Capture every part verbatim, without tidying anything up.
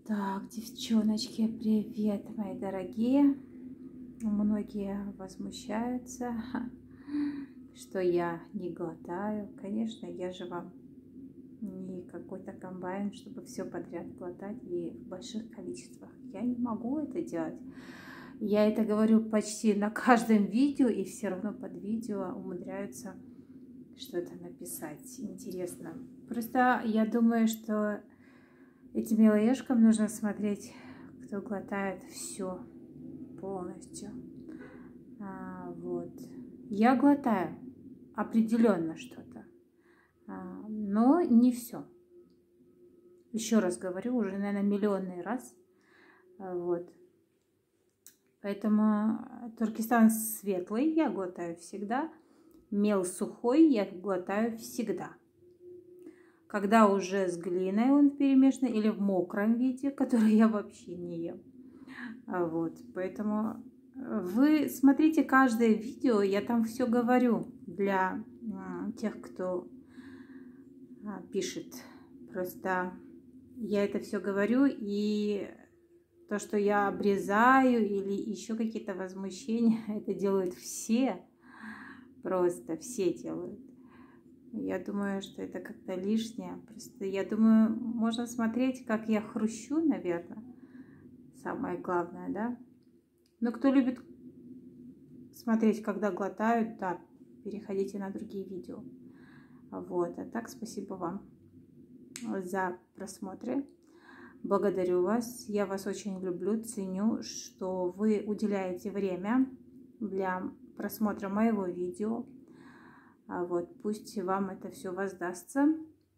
Так, девчоночки, привет, мои дорогие. Многие возмущаются, что я не глотаю. Конечно, я же вам не какой-то комбайн, чтобы все подряд глотать и в больших количествах. Я не могу это делать. Я это говорю почти на каждом видео, и все равно под видео умудряются что-то написать. Интересно. Просто я думаю, что этим милоежкам нужно смотреть, кто глотает все полностью. А, вот. Я глотаю определенно что-то, а, но не все. Еще раз говорю, уже, наверное, миллионный раз. А, вот. Поэтому Туркестан светлый я глотаю всегда. Мел сухой я глотаю всегда. Когда уже с глиной он перемешан или в мокром виде, который я вообще не ем. Вот, поэтому вы смотрите каждое видео, я там все говорю для тех, кто пишет. Просто я это все говорю, и то, что я обрезаю или еще какие-то возмущения, это делают все, просто все делают. Я думаю, что это как-то лишнее. Просто я думаю, можно смотреть, как я хрущу, наверное. Самое главное, да? Но кто любит смотреть, когда глотают, да, переходите на другие видео. Вот. А так, спасибо вам за просмотры. Благодарю вас. Я вас очень люблю, ценю, что вы уделяете время для просмотра моего видео. А вот, пусть вам это все воздастся.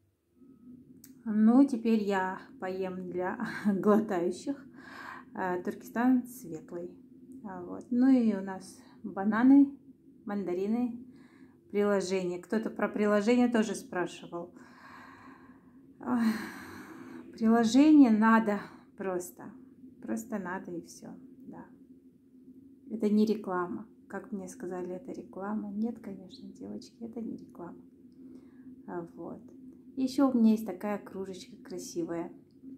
Ну, теперь я поем для глотающих. Туркестан светлый. А вот. Ну и у нас бананы, мандарины, приложение. Кто-то про приложение тоже спрашивал. Приложение надо просто. Просто надо и все. Да. Это не реклама. Как мне сказали, это реклама. Нет, конечно, девочки, это не реклама. А вот. Еще у меня есть такая кружечка красивая.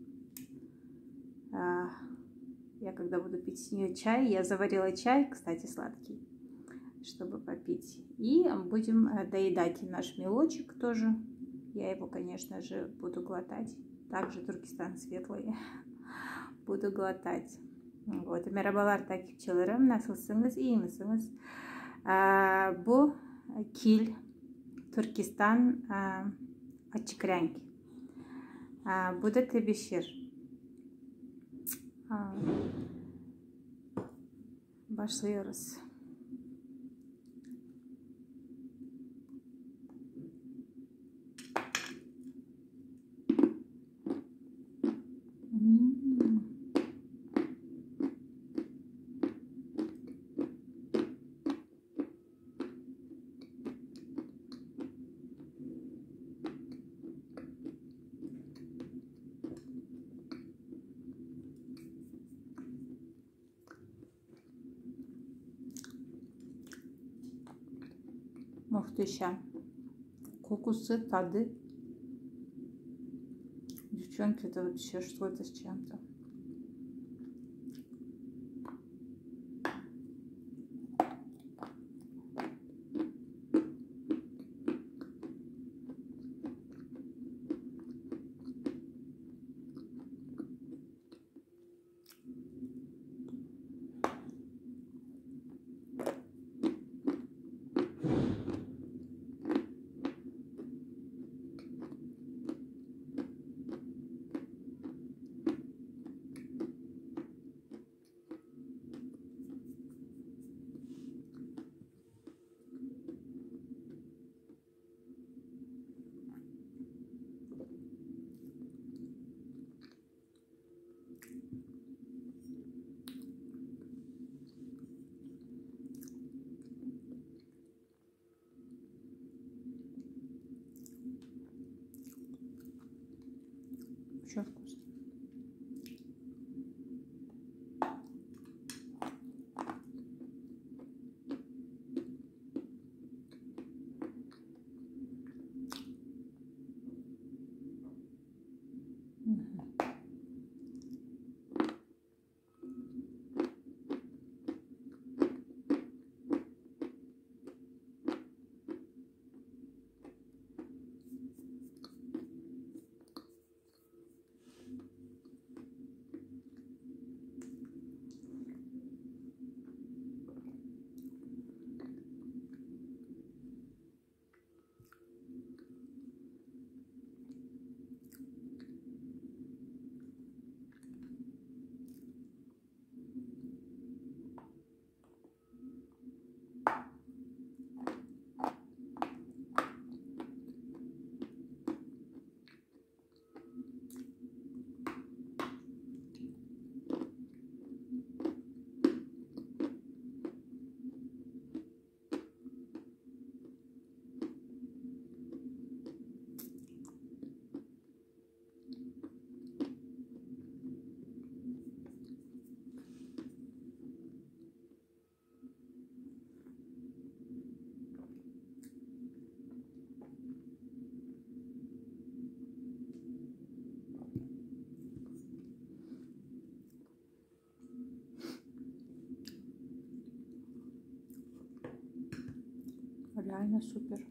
А, я когда буду пить с нее чай, я заварила чай, кстати, сладкий, чтобы попить. И будем доедать наш мелочек тоже. Я его, конечно же, буду глотать. Также Туркестан светлый буду глотать. Вот. Merhabalar takipçilerim. Nasılsınız? İyi misiniz? Bu kil Türkistan açık renk. Bu da tebeşir. Başlıyoruz. Muhteşem. Kokusu, tadı. Девчонки, это вообще что-то с чем-то. Очень вкусно. Угу. Реально супер.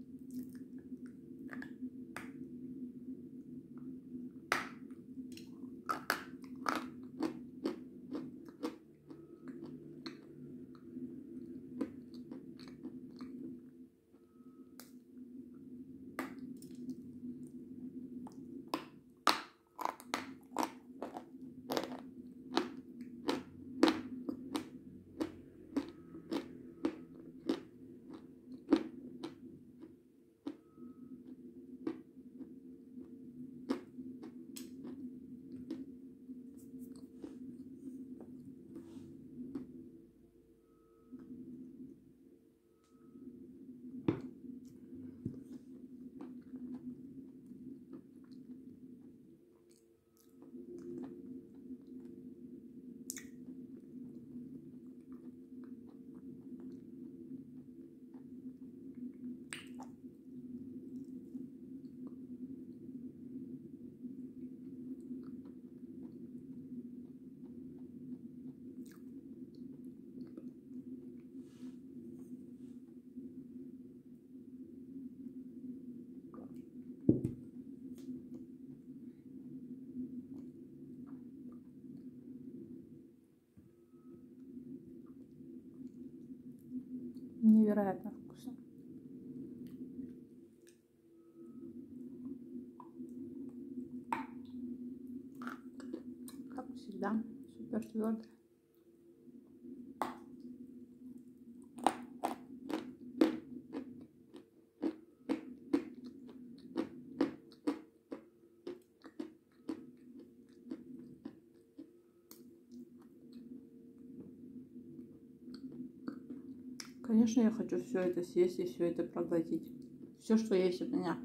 Невероятно вкусно. Как всегда, супер твердый. Конечно, я хочу все это съесть и все это проглотить. Все, что есть у меня.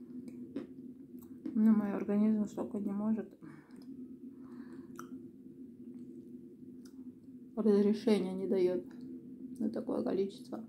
Но мой организм столько не может. Разрешения не дает на такое количество.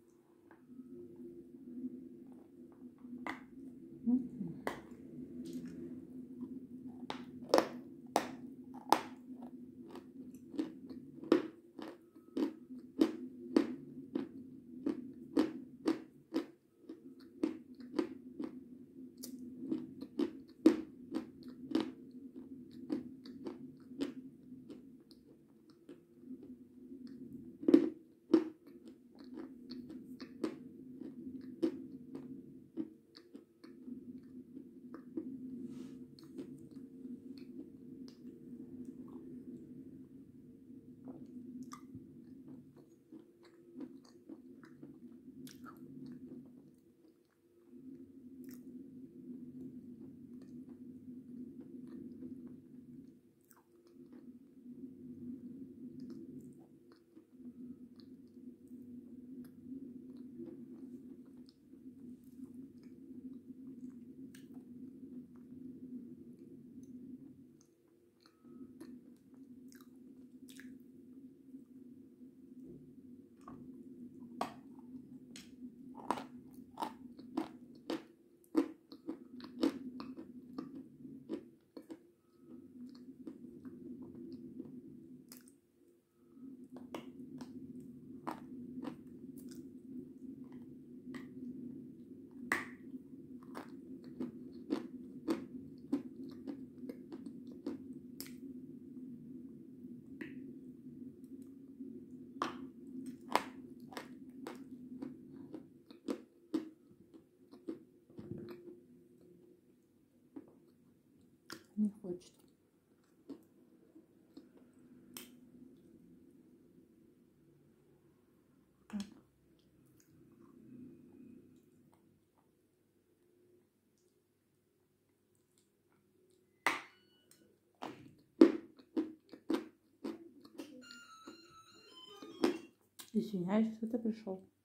Не хочет. Извиняюсь, кто-то пришел.